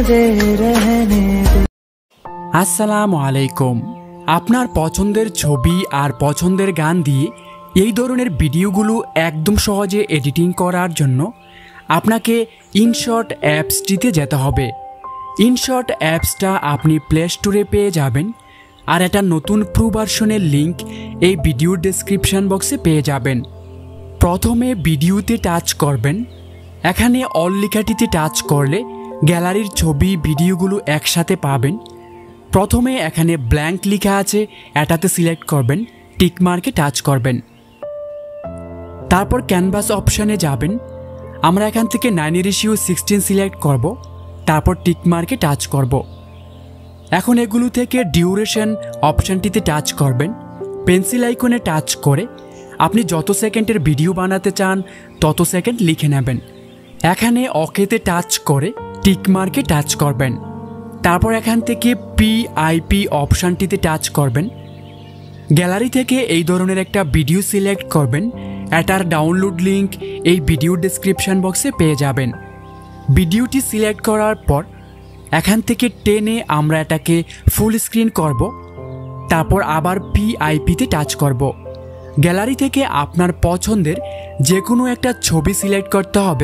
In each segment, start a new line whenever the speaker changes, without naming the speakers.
दे रहने दे।
আসসালামু আলাইকুম। আপনার পছন্দের ছবি আর পছন্দের গান দিয়ে এই ধরনের ভিডিওগুলো একদম সহজে এডিটিং করার জন্য আপনাকে ইনশট অ্যাপসটিতে যেতে হবে। ইনশট অ্যাপসটা আপনি প্লে স্টোরে পেয়ে যাবেন, আর একটা নতুন প্রো ভার্সনের লিঙ্ক এই ভিডিওর ডেসক্রিপশন বক্সে পেয়ে যাবেন। প্রথমে ভিডিওতে টাচ করবেন। এখানে অল লেখাটিতে টাচ করলে গ্যালারির ছবি ভিডিওগুলো একসাথে পাবেন। প্রথমে এখানে ব্ল্যাঙ্ক লেখা আছে, এটাতে সিলেক্ট করবেন, টিক মার্কে টাচ করবেন। তারপর ক্যানভাস অপশানে যাবেন। আমরা এখান থেকে 9:16 সিলেক্ট করব, তারপর টিক মার্কে টাচ করব। এখন এগুলো থেকে ডিউরেশন অপশানটিতে টাচ করবেন। পেন্সিল আইকনে টাচ করে আপনি যত সেকেন্ডের ভিডিও বানাতে চান তত সেকেন্ড লিখে নেবেন। এখানে ওকেতে টাচ করে টিক মার্কে টাচ করবেন। তারপর এখান থেকে পিআইপি অপশানটিতে টাচ করবেন। গ্যালারি থেকে এই ধরনের একটা ভিডিও সিলেক্ট করবেন। এটার ডাউনলোড লিঙ্ক এই ভিডিও ডেসক্রিপশন বক্সে পেয়ে যাবেন। ভিডিওটি সিলেক্ট করার পর এখান থেকে টেনে আমরা এটাকে ফুল স্ক্রিন করব। তারপর আবার পিআইপিতে টাচ করব। গ্যালারি থেকে আপনার পছন্দের যে কোনো একটা ছবি সিলেক্ট করতে হবে।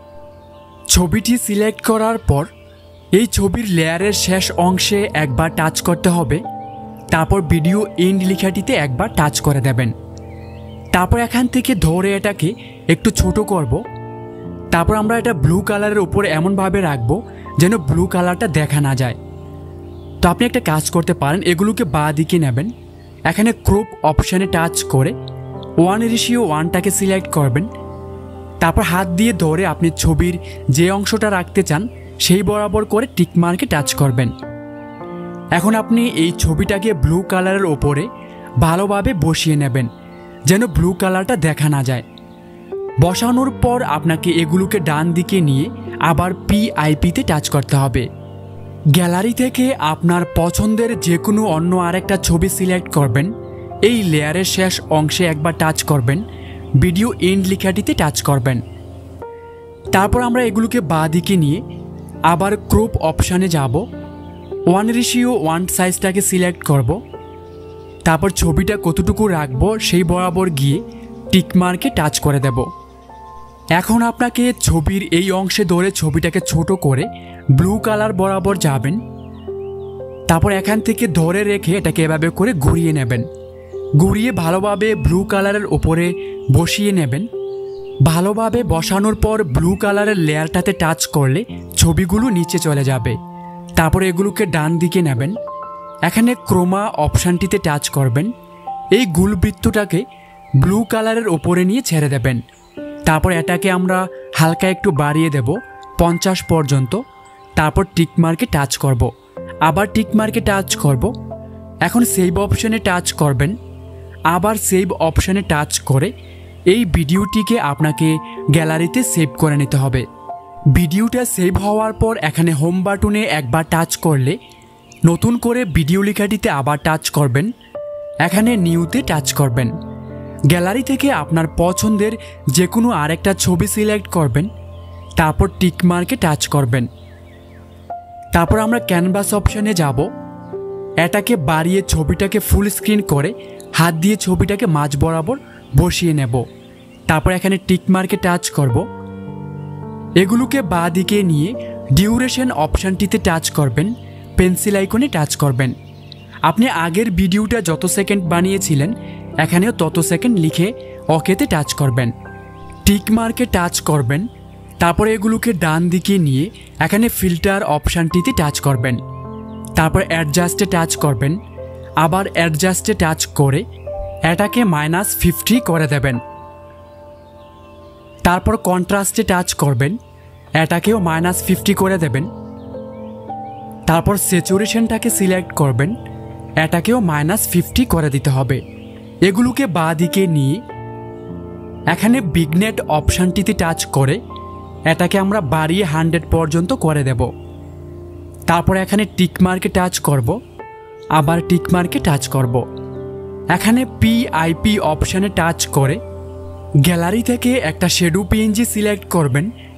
ছবিটি সিলেক্ট করার পর এই ছবির লেয়ারের শেষ অংশে একবার টাচ করতে হবে। তারপর ভিডিও এন্ড লেখাটিতে একবার টাচ করে দেবেন। তারপর এখান থেকে ধরে এটাকে একটু ছোট করব। তারপর আমরা এটা ব্লু কালারের উপরে এমনভাবে রাখবো যেন ব্লু কালারটা দেখা না যায়। তো আপনি একটা কাজ করতে পারেন, এগুলোকে বাঁ দিকে নেবেন। এখানে ক্রপ অপশানে টাচ করে 1:1টাকে সিলেক্ট করবেন। তারপর হাত দিয়ে ধরে আপনি ছবির যে অংশটা রাখতে চান সেই বরাবর করে টিক মার্কে টাচ করবেন। এখন আপনি এই ছবিটাকে ব্লু কালারের ওপরে ভালোভাবে বসিয়ে নেবেন যেন ব্লু কালারটা দেখা না যায়। বসানোর পর আপনাকে এগুলোকে ডান দিকে নিয়ে আবার পিআইপিতে টাচ করতে হবে। গ্যালারি থেকে আপনার পছন্দের যে কোনো অন্য আরেকটা ছবি সিলেক্ট করবেন। এই লেয়ারের শেষ অংশে একবার টাচ করবেন, ভিডিও এন্ড লেখাটিতে টাচ করবেন। তারপর আমরা এগুলোকে বাঁ দিকে নিয়ে আবার ক্রপ অপশানে যাব। 1:1 সাইজটাকে সিলেক্ট করব। তারপর ছবিটা কতটুকু রাখবো সেই বরাবর গিয়ে টিক মার্কে টাচ করে দেব। এখন আপনাকে ছবির এই অংশে ধরে ছবিটাকে ছোট করে ব্লু কালার বরাবর যাবেন। তারপর এখান থেকে ধরে রেখে এটাকে এভাবে করে ঘুরিয়ে নেবেন। ঘুরিয়ে ভালোভাবে ব্লু কালারের ওপরে বসিয়ে নেবেন। ভালোভাবে বসানোর পর ব্লু কালারের লেয়ারটাতে টাচ করলে ছবিগুলো নিচে চলে যাবে। তারপরে এগুলোকে ডান দিকে নেবেন। এখানে ক্রোমা অপশানটিতে টাচ করবেন। এই গুলবৃত্তটাকে ব্লু কালারের ওপরে নিয়ে ছেড়ে দেবেন। তারপর এটাকে আমরা হালকা একটু বাড়িয়ে দেব 50 পর্যন্ত। তারপর টিক মার্কে টাচ করব। আবার টিক মার্কে টাচ করব। এখন সেভ অপশানে টাচ করবেন। আবার সেভ অপশানে টাচ করে এই ভিডিওটিকে আপনাকে গ্যালারিতে সেভ করে নিতে হবে। ভিডিওটা সেভ হওয়ার পর এখানে হোম বাটনে একবার টাচ করলে নতুন করে ভিডিও লেখাটিতে আবার টাচ করবেন। এখানে নিউতে টাচ করবেন। গ্যালারি থেকে আপনার পছন্দের যে কোনো আরেকটা ছবি সিলেক্ট করবেন। তারপর টিক মার্কে টাচ করবেন। তারপর আমরা ক্যানভাস অপশানে যাব। এটাকে বাড়িয়ে ছবিটাকে ফুল স্ক্রিন করে হাত দিয়ে ছবিটাকে মাঝ বরাবর বসিয়ে নেব। তারপর এখানে টিক মার্কে টাচ করব। এগুলোকে বাঁ দিকে নিয়ে ডিউরেশন অপশানটিতে টাচ করবেন। পেন্সিল আইকনে টাচ করবেন। আপনি আগের ভিডিওটা যত সেকেন্ড বানিয়েছিলেন এখানেও তত সেকেন্ড লিখে ওকেতে টাচ করবেন। টিক মার্কে টাচ করবেন। তারপরে এগুলোকে ডান দিকে নিয়ে এখানে ফিল্টার অপশানটিতে টাচ করবেন। তারপর অ্যাডজাস্টে টাচ করবেন। আবার অ্যাডজাস্টে টাচ করে এটাকে -50 করে দেবেন। তারপর কন্ট্রাস্টে টাচ করবেন। এটাকেও -50 করে দেবেন। তারপর স্যাচুরেশনটাকে সিলেক্ট করবেন। এটাকেও -50 করে দিতে হবে। এগুলোকে বাঁ দিকে নিয়ে এখানে বিগনেট অপশানটিতে টাচ করে এটাকে আমরা বাড়িয়ে 100 পর্যন্ত করে দেব। তারপর এখানে টিক মার্কে টাচ করব। আবার টিক মার্কে টাচ করব। এখানে পিআইপি অপশানে টাচ করে গ্যালারি থেকে একটা শ্যাডো পিএনজি সিলেক্ট করবেন।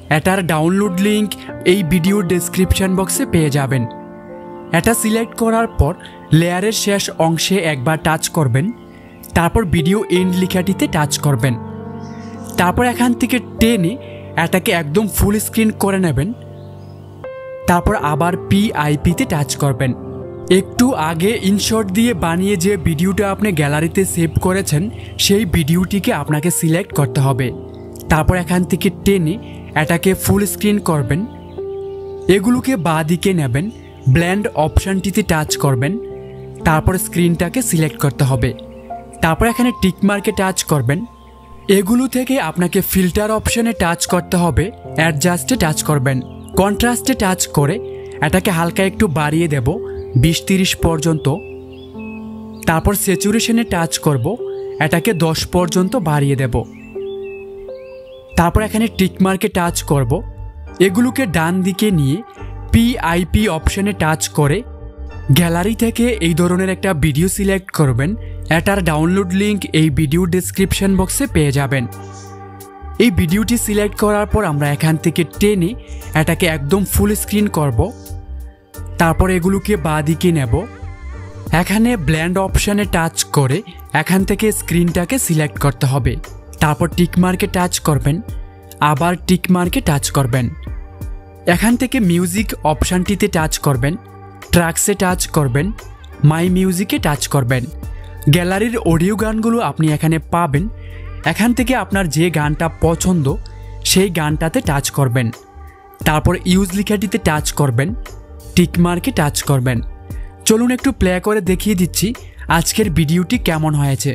এটার ডাউনলোড লিংক এই ভিডিওর ডেসক্রিপশন বক্সে পেয়ে যাবেন। এটা সিলেক্ট করার পর লেয়ারের শেষ অংশে একবার টাচ করবেন, তারপর ভিডিও এন্ড লেখাটিতে টাচ করবেন। তারপর এখান থেকে টেনে এটাকে একদম ফুল স্ক্রিন করে নেবেন। তারপর আবার PIPতে টাচ করবেন। একটু আগে ইনশট দিয়ে বানিয়ে যে ভিডিওটা আপনি গ্যালারিতে সেভ করেছেন সেই ভিডিওটিকে আপনাকে সিলেক্ট করতে হবে। তারপর এখান থেকে টেনে এটাকে ফুল স্ক্রিন করবেন। এগুলোকে বাঁ দিকে নেবেন, ব্লেন্ড অপশানটিতে টাচ করবেন, তারপর স্ক্রিনটাকে সিলেক্ট করতে হবে। তারপর এখানে টিক মার্কে টাচ করবেন। এগুলো থেকে আপনাকে ফিল্টার অপশানে টাচ করতে হবে, অ্যাডজাস্টে টাচ করবেন, কন্ট্রাস্টে টাচ করে এটাকে হালকা একটু বাড়িয়ে দেব 20-30 পর্যন্ত। তারপর স্যাচুরেশনে টাচ করব, এটাকে 10 পর্যন্ত বাড়িয়ে দেব। তারপর এখানে টিক মার্কে টাচ করব। এগুলোকে ডান দিকে নিয়ে PIP অপশানে টাচ করে গ্যালারি থেকে এই ধরনের একটা ভিডিও সিলেক্ট করবেন। এটার ডাউনলোড লিংক এই ভিডিও ডেসক্রিপশন বক্সে পেয়ে যাবেন। এই ভিডিওটি সিলেক্ট করার পর আমরা এখান থেকে টেনে এটাকে একদম ফুল স্ক্রিন করব। তারপর এগুলোকে বাঁ দিকে নেব। এখানে ব্লেন্ড অপশানে টাচ করে এখান থেকে স্ক্রিনটাকে সিলেক্ট করতে হবে। তারপর টিক মার্কে টাচ করবেন, আবার টিক মার্কে টাচ করবেন। এখান থেকে মিউজিক অপশানটিতে টাচ করবেন, ট্র্যাকসে টাচ করবেন, মাই মিউজিকে টাচ করবেন। গ্যালারির অডিও গানগুলো আপনি এখানে পাবেন। এখান থেকে আপনার যে গানটা পছন্দ সেই গানটাতে টাচ করবেন। তারপর ইউজ লেখাটিতে টাচ করবেন, টিক মার্কে টাচ করবেন। চলুন একটু প্লে করে দেখিয়ে দিচ্ছি আজকের ভিডিওটি কেমন হয়েছে।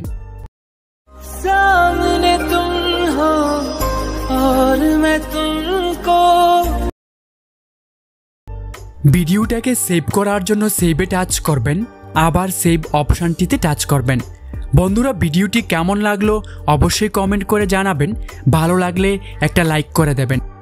सामने तुम हो और मैं तुमको।
ভিডিওটাকে সেভ করার জন্য সেভে টাচ করবেন, আবার সেভ অপশানটিতে টাচ করবেন। বন্ধুরা, ভিডিওটি কেমন লাগলো অবশ্যই কমেন্ট করে জানাবেন। ভালো লাগলে একটা লাইক করে দেবেন।